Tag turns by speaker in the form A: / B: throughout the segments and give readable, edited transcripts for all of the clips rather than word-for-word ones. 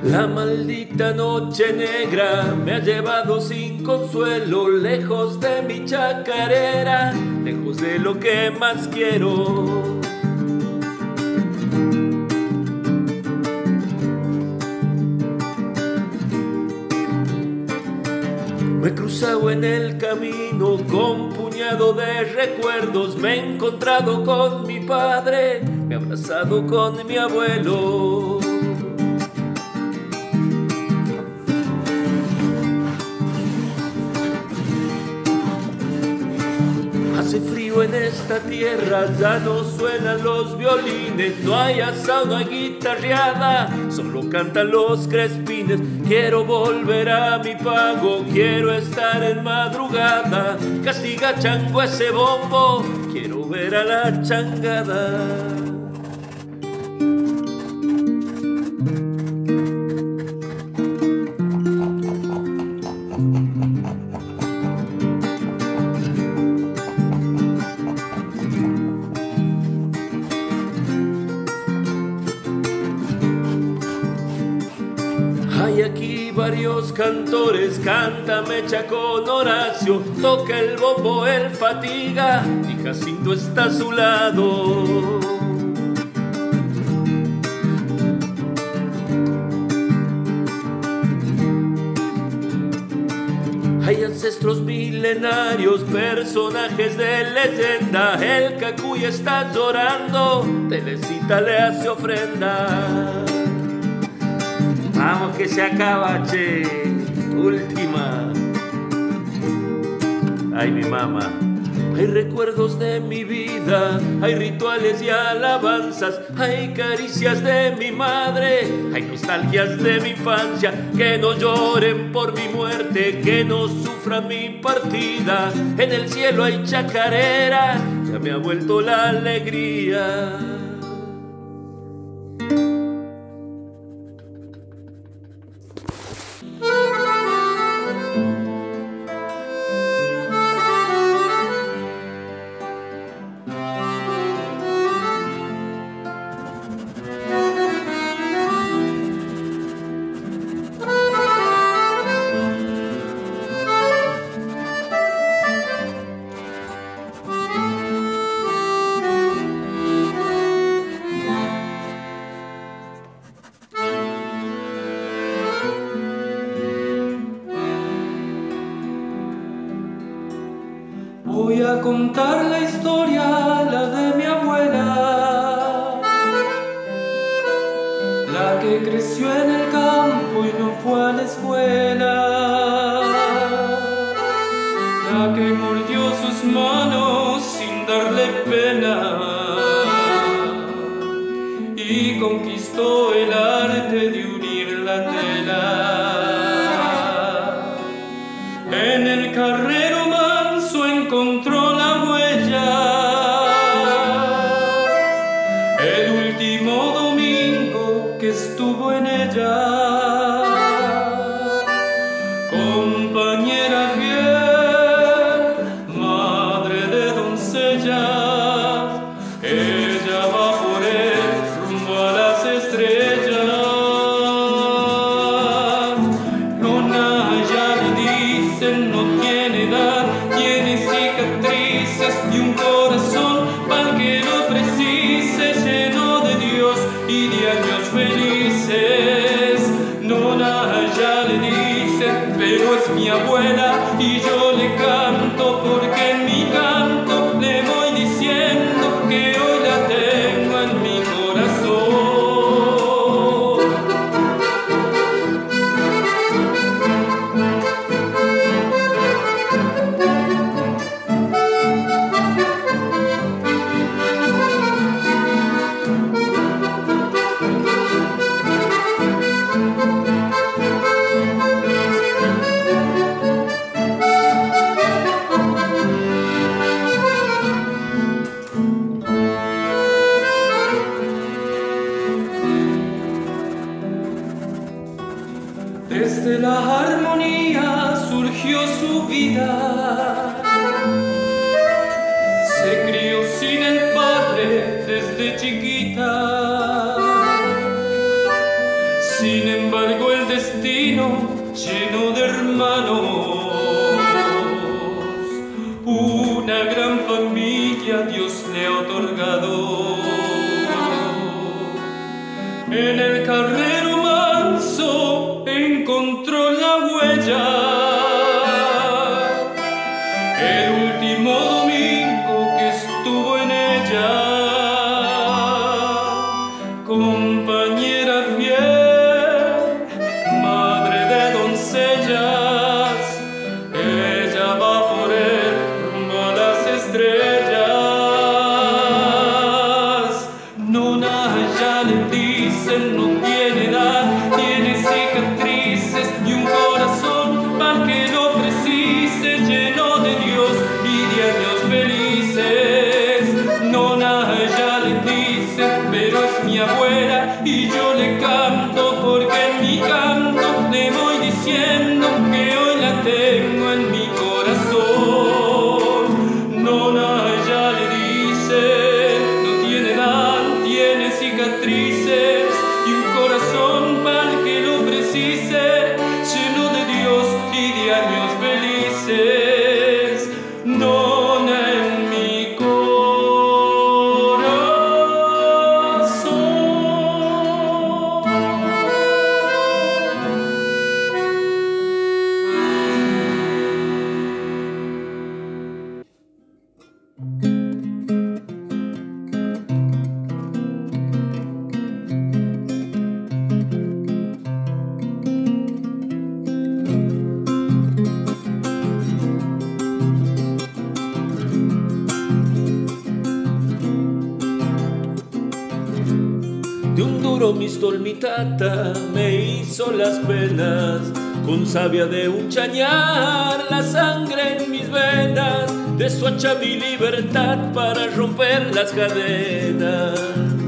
A: La maldita noche negra me ha llevado sin consuelo, lejos de mi chacarera, lejos de lo que más quiero. Me he cruzado en el camino con puñado de recuerdos, me he encontrado con mi padre, me he abrazado con mi abuelo. Hace frío en esta tierra, ya no suenan los violines, no hay asado, no hay guitarreada, solo cantan los crespines. Quiero volver a mi pago, quiero estar en madrugada, castiga chango ese bombo, quiero ver a la changada. Hay aquí varios cantores, canta Mecha con Horacio, toca el bombo el Fatiga y Jacinto está a su lado. Hay ancestros milenarios, personajes de leyenda, el Cacuy está llorando, Telecita le hace ofrenda. Vamos que se acaba, che. Última. Ay, mi mamá. Hay recuerdos de mi vida, hay rituales y alabanzas, hay caricias de mi madre, hay nostalgias de mi infancia. Que no lloren por mi muerte, que no sufran mi partida. En el cielo hay chacarera, ya me ha vuelto la alegría.
B: Voy a contar la historia, la de mi abuela, la que creció en el campo y no fue a la escuela, la que mordió sus manos sin darle pena y conquistó el arte de unir la tela. En el carrero encontró la huella, el último domingo que estuvo en ella. Compañera fiel, madre de doncellas, ella va por él rumbo a las estrellas. Nona ya le dicen no tiene edad, tiene cicatrices y un corazón para que lo precise, lleno de Dios y de años felices. Nona ya le dicen, pero es mi abuela y yo le canto porque en mi canto le voy diciendo que hoy la tengo en mi corazón. Desde la armonía surgió su vida, se crió sin el padre desde chiquita. Sin embargo carrero manso encontró la huella. El último domingo que estuvo en ella, compañera fiel, madre de doncellas, ella va por él rumbo a las estrellas. Nona, ya le dicen, no tiene edad, tiene cicatrices y un corazón para que lo precise, lleno de Dios y de años felices. Nona, ya le dicen, pero es mi abuela y yo le canto porque en mi canto le voy diciendo que hoy la tengo en mi corazón. Nona, ya le dicen, no tiene edad, tiene cicatrices y un corazón para que lo precise, lleno de Dios y de años felices. Nona en mi corazón.
A: De un duro mistol mi tata me hizo las penas, con savia de un chañar la sangre en mis venas, de su hacha mi libertad para romper las cadenas.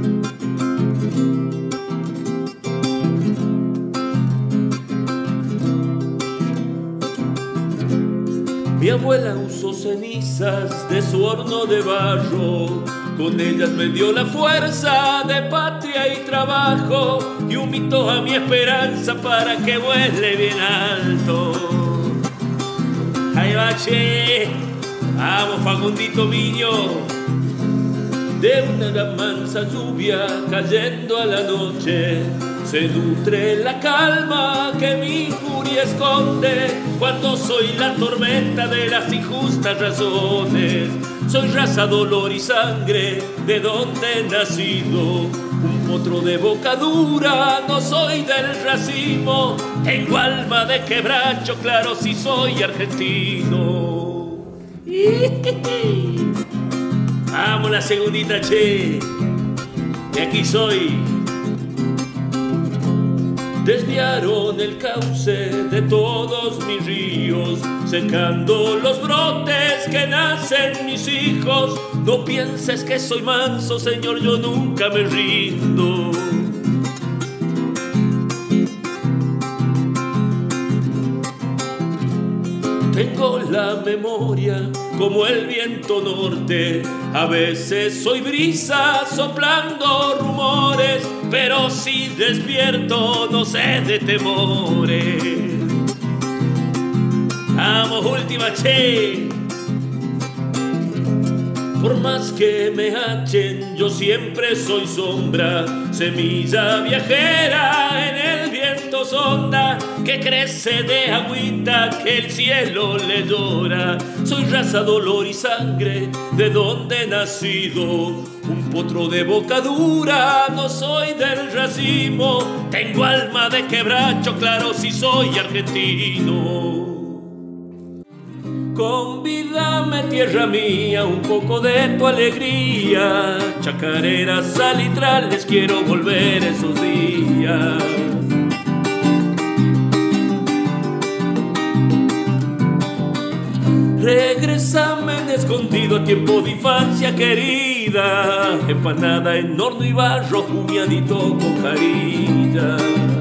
A: Mi abuela usó cenizas de su horno de barro, con ellas me dio la fuerza de patria y trabajo, y un mito a mi esperanza para que vuele bien alto. Ahí va, che, vamos Facundito Miño. De una mansa lluvia cayendo a la noche, se nutre la calma que mi furia esconde, cuando soy la tormenta de las injustas razones. Soy raza, dolor y sangre, de donde he nacido, un potro de boca dura, no soy del racimo. Tengo alma de quebracho, claro, si soy argentino. Vamos la segundita, che, y aquí soy. Desviaron el cauce de todos mis ríos, secando los brotes que nacen mis hijos. No pienses que soy manso, señor, yo nunca me rindo. Tengo la memoria como el viento norte, a veces soy brisa soplando rumores, pero si despierto no sé de temores. Vamos, última, che. Por más que me hachen, yo siempre soy sombra, semilla viajera en el viento sonda, que crece de agüita que el cielo le llora. Soy raza, dolor y sangre, de donde he nacido, un potro de boca dura, no soy del racimo. Tengo alma de quebracho, claro, si soy argentino. Convídame, tierra mía, un poco de tu alegría, chacareras salitrales, quiero volver esos días. Regrésame de escondido a tiempo de infancia querida, empanada en horno y barro, jumiadito con jarilla.